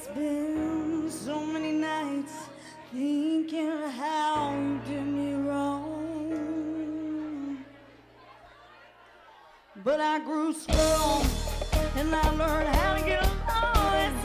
Been so many nights thinking how you did me wrong, but I grew strong and I learned how to get along.